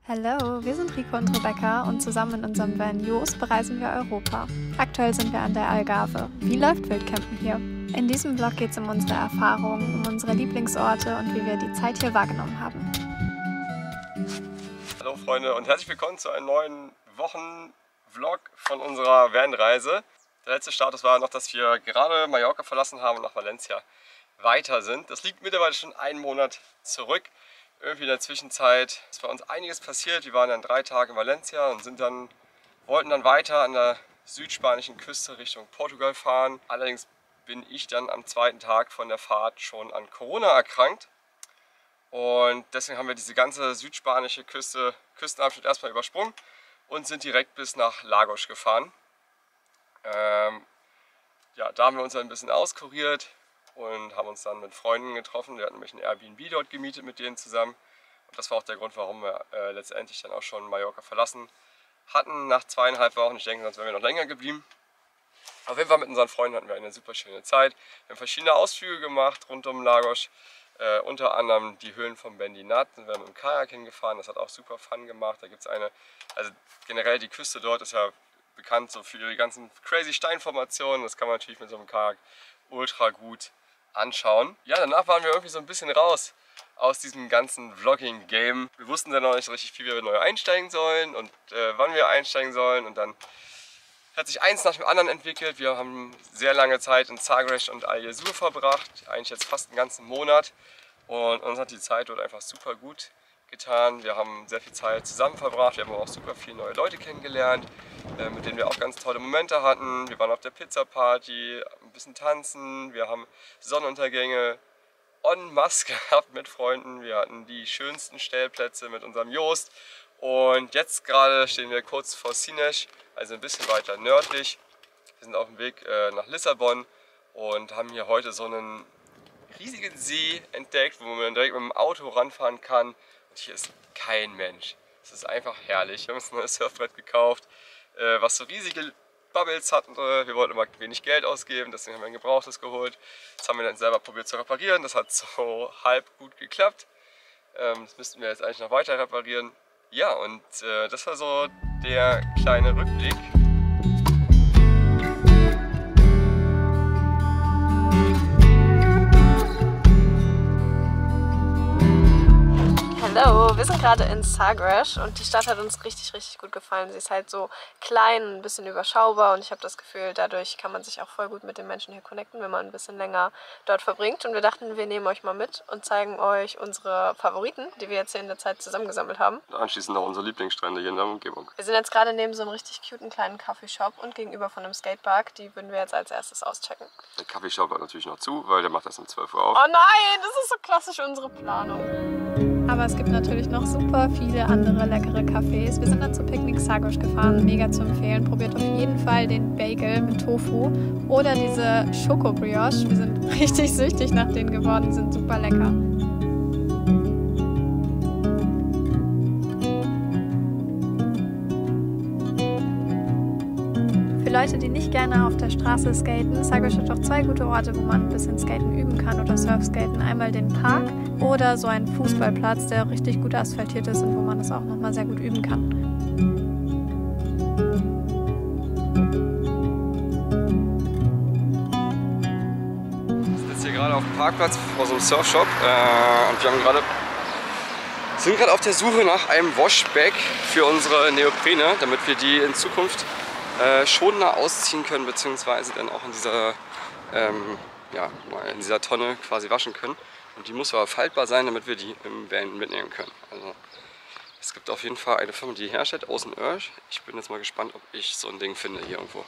Hallo, wir sind Rico und Rebecca und zusammen in unserem Van Jost bereisen wir Europa. Aktuell sind wir an der Algarve. Wie läuft Wildcampen hier? In diesem Vlog geht es um unsere Erfahrungen, um unsere Lieblingsorte und wie wir die Zeit hier wahrgenommen haben. Hallo Freunde und herzlich willkommen zu einem neuen Wochenvlog von unserer Vanreise. Der letzte Status war noch, dass wir gerade Mallorca verlassen haben und nach Valencia weiter sind. Das liegt mittlerweile schon einen Monat zurück. Irgendwie in der Zwischenzeit ist bei uns einiges passiert. Wir waren dann 3 Tage in Valencia und wollten dann weiter an der südspanischen Küste Richtung Portugal fahren. Allerdings bin ich dann am 2. Tag von der Fahrt schon an Corona erkrankt. Und deswegen haben wir diese ganze südspanische Küstenabschnitt erstmal übersprungen und sind direkt bis nach Lagos gefahren. Ja, da haben wir uns dann ein bisschen auskuriert und haben uns dann mit Freunden getroffen. Wir hatten nämlich ein Airbnb dort gemietet mit denen zusammen. Und das war auch der Grund, warum wir letztendlich dann auch schon Mallorca verlassen hatten nach 2,5 Wochen. Ich denke, sonst wären wir noch länger geblieben. Auf jeden Fall mit unseren Freunden hatten wir eine super schöne Zeit. Wir haben verschiedene Ausflüge gemacht rund um Lagos. Unter anderem die Höhlen von Bendinat sind wir mit dem Kajak hingefahren. Das hat auch super Fun gemacht. Da gibt es also generell die Küste dort ist ja bekannt so für die ganzen crazy Steinformationen. Das kann man natürlich mit so einem Kajak ultra gut anschauen. Ja, danach waren wir irgendwie so ein bisschen raus aus diesem ganzen Vlogging-Game. Wir wussten dann noch nicht so richtig, wie wir neu einsteigen sollen und wann wir einsteigen sollen. Und dann hat sich eins nach dem anderen entwickelt. Wir haben sehr lange Zeit in Sagres und Al Yazur verbracht, eigentlich jetzt fast einen ganzen Monat. Und uns hat die Zeit dort einfach super gut getan. Wir haben sehr viel Zeit zusammen verbracht. Wir haben auch super viele neue Leute kennengelernt, mit denen wir auch ganz tolle Momente hatten. Wir waren auf der Pizza-Party, ein bisschen tanzen. Wir haben Sonnenuntergänge en masse gehabt mit Freunden. Wir hatten die schönsten Stellplätze mit unserem Jost. Und jetzt gerade stehen wir kurz vor Sines, also ein bisschen weiter nördlich. Wir sind auf dem Weg nach Lissabon und haben hier heute so einen riesigen See entdeckt, wo man direkt mit dem Auto ranfahren kann. Und hier ist kein Mensch. Es ist einfach herrlich. Wir haben uns ein neues Surfbrett gekauft, was so riesige Bubbles hat. Wir wollten immer wenig Geld ausgeben, deswegen haben wir ein gebrauchtes geholt. Das haben wir dann selber probiert zu reparieren. Das hat so halb gut geklappt. Das müssten wir jetzt eigentlich noch weiter reparieren. Ja, und das war so der kleine Rückblick. Hallo, wir sind gerade in Sagres und die Stadt hat uns richtig gut gefallen. Sie ist halt so klein, ein bisschen überschaubar und ich habe das Gefühl, dadurch kann man sich auch voll gut mit den Menschen hier connecten, wenn man ein bisschen länger dort verbringt. Und wir dachten, wir nehmen euch mal mit und zeigen euch unsere Favoriten, die wir jetzt hier in der Zeit zusammengesammelt haben. Und anschließend noch unsere Lieblingsstrände hier in der Umgebung. Wir sind jetzt gerade neben so einem richtig cuten kleinen Coffeeshop und gegenüber von einem Skatepark. Die würden wir jetzt als erstes auschecken. Der Coffeeshop hat natürlich noch zu, weil der macht das um 12 Uhr auf. Oh nein, das ist so klassisch unsere Planung. Aber es gibt natürlich noch super viele andere leckere Cafés. Wir sind dann zu Picnic Sagres gefahren, mega zu empfehlen. Probiert auf jeden Fall den Bagel mit Tofu oder diese Schoko-Brioche. Wir sind richtig süchtig nach denen geworden, die sind super lecker. Für Leute, die nicht gerne auf der Straße skaten, Sagres hat auch 2 gute Orte, wo man ein bisschen Skaten üben kann oder Surfskaten. Einmal den Park oder so einen Fußballplatz, der richtig gut asphaltiert ist und wo man das auch nochmal sehr gut üben kann. Wir sind jetzt hier gerade auf dem Parkplatz vor so einem Surfshop und wir sind gerade auf der Suche nach einem Washback für unsere Neoprene, damit wir die in Zukunft schonender ausziehen können, beziehungsweise dann auch in dieser Tonne quasi waschen können. Und die muss aber faltbar sein, damit wir die im Van mitnehmen können. Also es gibt auf jeden Fall eine Firma, die herstellt, Ocean Earth. Ich bin jetzt mal gespannt, ob ich so ein Ding finde hier irgendwo.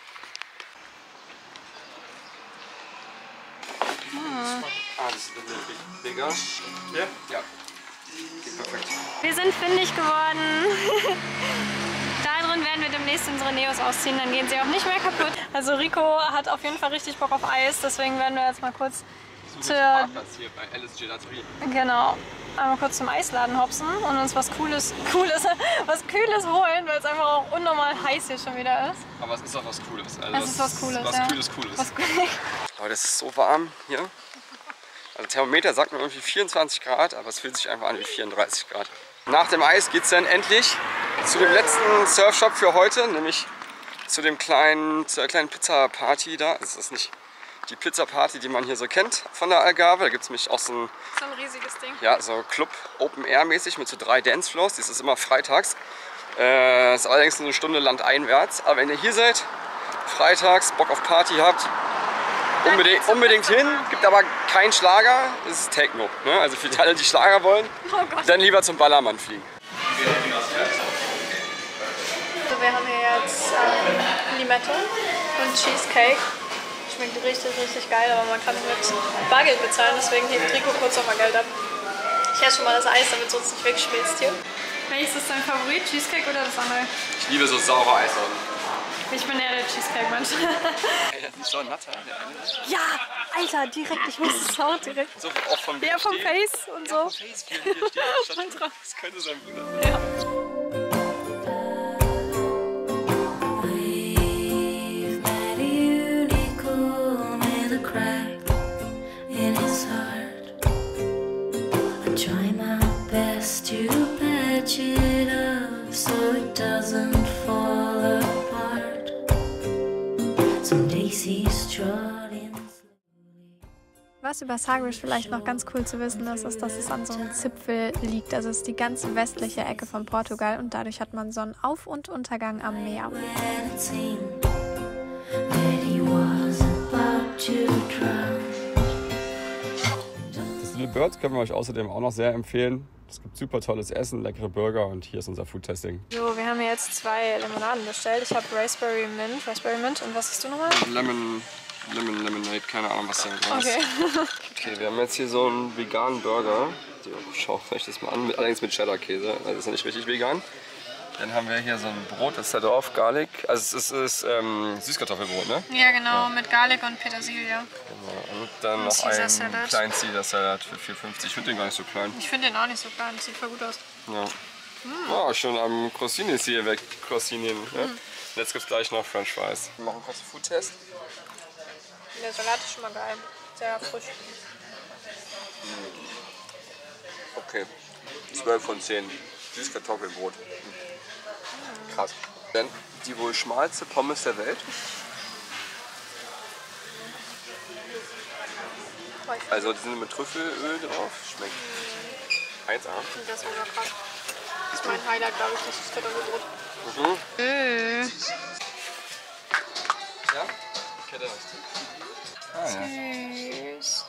Das ist ein bisschen bigger. Ja? Ja. Okay, perfekt. Wir sind fündig geworden. Darin werden wir demnächst unsere Neos ausziehen, dann gehen sie auch nicht mehr kaputt. Also Rico hat auf jeden Fall richtig Bock auf Eis, deswegen werden wir jetzt mal kurz hier bei Alice Gelaterie. Genau, einmal kurz zum Eisladen hopsen und uns was Kühles holen, weil es einfach auch unnormal heiß hier schon wieder ist. Aber es ist auch was Cooles. Also es ist was Cooles, was ja. Cooles. Was Leute, es ist so warm hier. Also Thermometer sagt mir irgendwie 24 Grad, aber es fühlt sich einfach an wie 34 Grad. Nach dem Eis geht es dann endlich zu dem letzten Surfshop für heute, nämlich zu der kleinen Pizza-Party da. Das ist nicht die Pizza-Party, die man hier so kennt von der Algarve. Da gibt es nämlich auch so ein riesiges Ding. Ja, so Club Open-Air-mäßig mit so 3 Dancefloors. Das ist immer freitags. Ist allerdings eine Stunde landeinwärts. Aber wenn ihr hier seid, freitags Bock auf Party habt, unbedingt hin. Gibt aber keinen Schlager, es ist Techno. Ne? Also für alle, die Schlager wollen, dann lieber zum Ballermann fliegen. Also wir haben hier jetzt Limette und Cheesecake. Schmeckt richtig geil, aber man kann mit Bargeld bezahlen, deswegen hebt Rico kurz nochmal Geld ab. Ich esse schon mal das Eis, damit es sonst nicht wegschmilzt hier. Welches ist dein Favorit, Cheesecake oder das andere? Ich liebe so saure Eissorten. Ich bin eher der Cheesecake-Mensch. Ey, das ist so ein Natter, der eine. Ja, Alter, direkt, ich wusste es auch direkt. So auch vom Ja, vom Face und so. Ja, vom Face hier steht. Das könnte sein Bruder sein. Ja. Was über Sagres vielleicht noch ganz cool zu wissen ist, ist, dass es an so einem Zipfel liegt. Also es ist die ganz westliche Ecke von Portugal und dadurch hat man Sonnenauf- und Untergang am Meer. Das Little Birds können wir euch außerdem auch noch sehr empfehlen. Es gibt super tolles Essen, leckere Burger und hier ist unser Food-Testing. So, wir haben jetzt 2 Limonaden bestellt. Ich habe Raspberry Mint und was hast du nochmal? Lemonade, keine Ahnung, was da drin ist. Okay. Okay, wir haben jetzt hier so einen veganen Burger. Schaut euch das mal an, allerdings mit Cheddar-Käse, also das ist ja nicht richtig vegan. Dann haben wir hier so ein Brot, das ist da drauf, Garlic. Also es ist Süßkartoffelbrot, ne? Ja, genau, ja. Mit Garlic und Petersilie. Genau. Und dann noch einen kleinen Caesar-Salat für 4,50. Ich finde den gar nicht so klein. Ich finde den auch nicht so klein, das sieht voll gut aus. Ja. Oh, schon am Crossinis hier weg. Crossinen, ne? Jetzt gibt es gleich noch French Fries. Wir machen kurz einen Food-Test. Der Salat ist schon mal geil. Sehr frisch. Okay, 12 von 10. Süßkartoffelbrot. Krass. Dann die wohl schmalste Pommes der Welt. Also die sind mit Trüffelöl drauf. Schmeckt 1A. Das ist mega krass. Das ist mein Highlight, glaube ich, das Süßkartoffelbrot. Ja? Okay, dann Süß.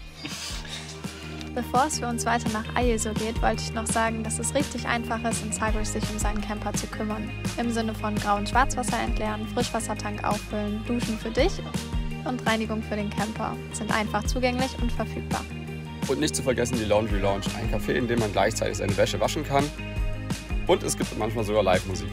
Bevor es für uns weiter nach Aieso geht, wollte ich noch sagen, dass es richtig einfach ist, in Sagres sich um seinen Camper zu kümmern. Im Sinne von Grau- und Schwarzwasser entleeren, Frischwassertank auffüllen, Duschen für dich und Reinigung für den Camper sind einfach zugänglich und verfügbar. Und nicht zu vergessen die Laundry Lounge, ein Café, in dem man gleichzeitig seine Wäsche waschen kann. Und es gibt manchmal sogar Live-Musik.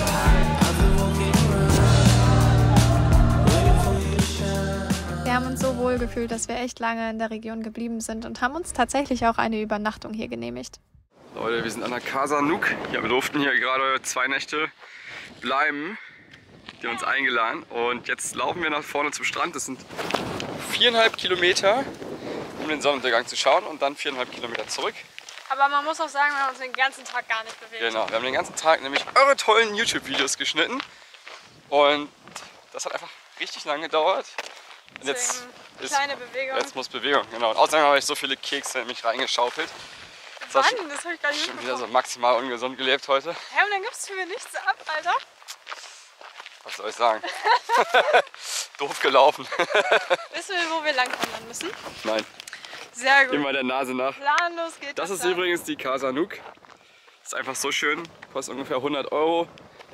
Wir haben uns so wohl gefühlt, dass wir echt lange in der Region geblieben sind und haben uns tatsächlich auch eine Übernachtung hier genehmigt. Leute, wir sind an der Casa Nook. Ja, wir durften hier gerade 2 Nächte bleiben. Die haben uns eingeladen. Und jetzt laufen wir nach vorne zum Strand. Das sind 4,5 Kilometer, um den Sonnenuntergang zu schauen. Und dann 4,5 Kilometer zurück. Aber man muss auch sagen, wir haben uns den ganzen Tag gar nicht bewegt. Genau, wir haben den ganzen Tag nämlich eure tollen YouTube-Videos geschnitten. Und das hat einfach richtig lange gedauert. Und jetzt kleine Bewegung. Jetzt muss Bewegung, genau. Und außerdem habe ich so viele Kekse in mich reingeschaufelt. Wann? Das habe ich gar nicht schon wieder so maximal ungesund gelebt heute. Hä, und dann gibst du mir nichts ab, Alter? Was soll ich sagen? Doof gelaufen. Wissen wir, wo wir lang wandern müssen? Nein. Sehr gut. Immer der Nase nach. Planlos geht das. Das ist übrigens die Casa Nook. Ist einfach so schön. Kostet ungefähr 100 €.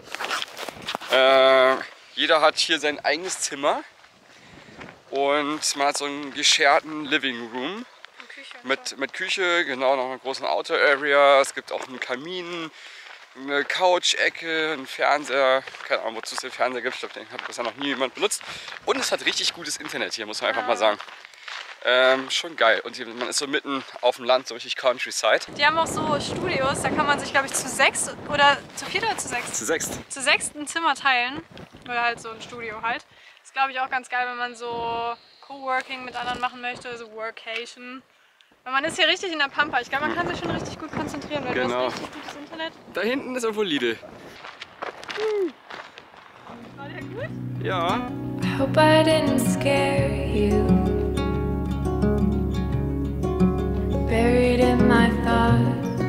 Jeder hat hier sein eigenes Zimmer. Und man hat so einen gescherten Living Room. Mit Küche, genau, noch einer großen Outdoor Area. Es gibt auch einen Kamin, eine Couch-Ecke, einen Fernseher. Keine Ahnung, wozu es den Fernseher gibt. Ich glaube, den hat bisher noch nie jemand benutzt. Und es hat richtig gutes Internet hier, muss man einfach mal sagen. Schon geil. Und man ist so mitten auf dem Land, so richtig Countryside. Die haben auch so Studios, da kann man sich, glaube ich, zu 6 oder zu 4 oder zu 6? Zu 6. Zu 6 ein Zimmer teilen. Oder halt so ein Studio halt. Ist, glaube ich, auch ganz geil, wenn man so Coworking mit anderen machen möchte, so Workation. Weil man ist hier richtig in der Pampa. Ich glaube, man kann sich schon richtig gut konzentrieren, weil du hast richtig gutes Internet. Da hinten ist irgendwo Lidl. War der gut? Ja. I hope I didn't scare you. Buried in my thoughts.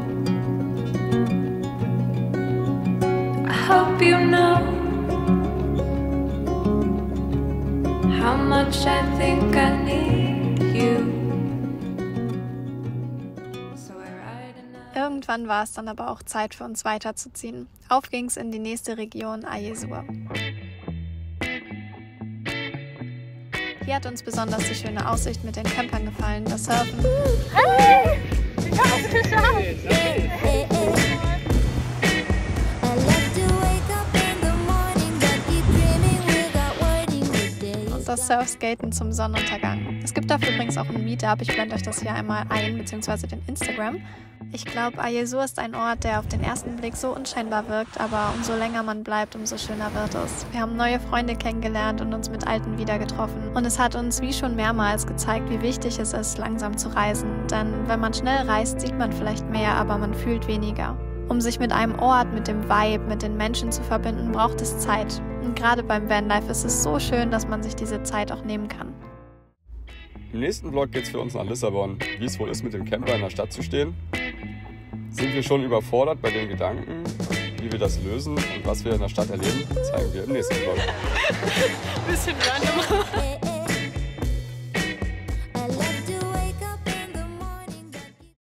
I hope you know how much I think I need you. Irgendwann war es dann aber auch Zeit für uns weiterzuziehen. Auf ging's in die nächste Region, Ayezur. Hier hat uns besonders die schöne Aussicht mit den Campern gefallen, das Surfen. Hey! Ich hab es geschafft! Und das Surfskaten zum Sonnenuntergang. Es gibt dafür übrigens auch ein Meetup. Ich blende euch das hier einmal ein, beziehungsweise den Instagram. Ich glaube, Ayezur ist ein Ort, der auf den ersten Blick so unscheinbar wirkt, aber umso länger man bleibt, umso schöner wird es. Wir haben neue Freunde kennengelernt und uns mit alten wieder getroffen. Und es hat uns wie schon mehrmals gezeigt, wie wichtig es ist, langsam zu reisen. Denn wenn man schnell reist, sieht man vielleicht mehr, aber man fühlt weniger. Um sich mit einem Ort, mit dem Vibe, mit den Menschen zu verbinden, braucht es Zeit. Und gerade beim Vanlife ist es so schön, dass man sich diese Zeit auch nehmen kann. Im nächsten Vlog geht es für uns nach Lissabon. Wie es wohl ist, mit dem Camper in der Stadt zu stehen. Sind wir schon überfordert bei den Gedanken, wie wir das lösen und was wir in der Stadt erleben, zeigen wir im nächsten Vlog. Bisschen random.